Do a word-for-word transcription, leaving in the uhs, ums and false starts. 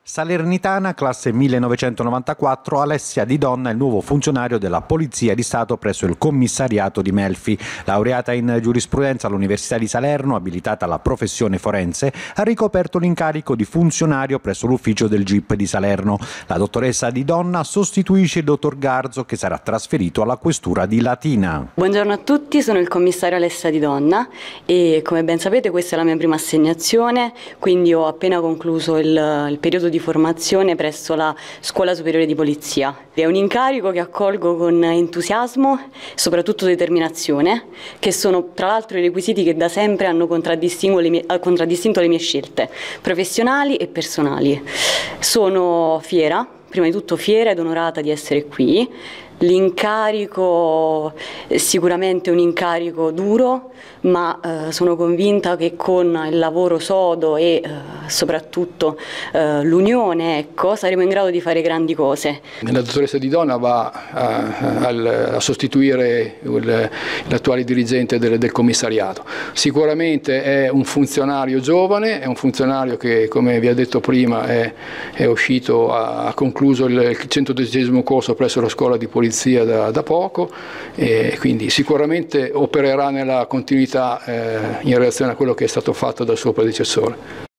Salernitana, classe millenovecentonovantaquattro, Alessia Di Donna è il nuovo funzionario della Polizia di Stato presso il commissariato di Melfi. Laureata in giurisprudenza all'Università di Salerno, abilitata alla professione forense, ha ricoperto l'incarico di funzionario presso l'ufficio del G I P di Salerno. La dottoressa Di Donna sostituisce il dottor Garzo, che sarà trasferito alla questura di Latina. Buongiorno a tutti, sono il commissario Alessia Di Donna e come ben sapete questa è la mia prima assegnazione, quindi ho appena concluso il, il periodo di formazione presso la Scuola Superiore di Polizia. È un incarico che accolgo con entusiasmo e soprattutto determinazione, che sono tra l'altro i requisiti che da sempre hanno contraddistinto le mie, contraddistinto le mie scelte professionali e personali. Sono fiera, prima di tutto fiera ed onorata di essere qui. L'incarico è sicuramente un incarico duro, ma eh, sono convinta che con il lavoro sodo e eh, soprattutto eh, l'unione, ecco, saremo in grado di fare grandi cose. La dottoressa Di Donna va a, a, a sostituire l'attuale dirigente del, del commissariato. Sicuramente è un funzionario giovane, è un funzionario che, come vi ho detto prima, è, è uscito, ha, ha concluso il centododicesimo corso presso la scuola di polizia Da, da poco, e quindi sicuramente opererà nella continuità eh, in relazione a quello che è stato fatto dal suo predecessore.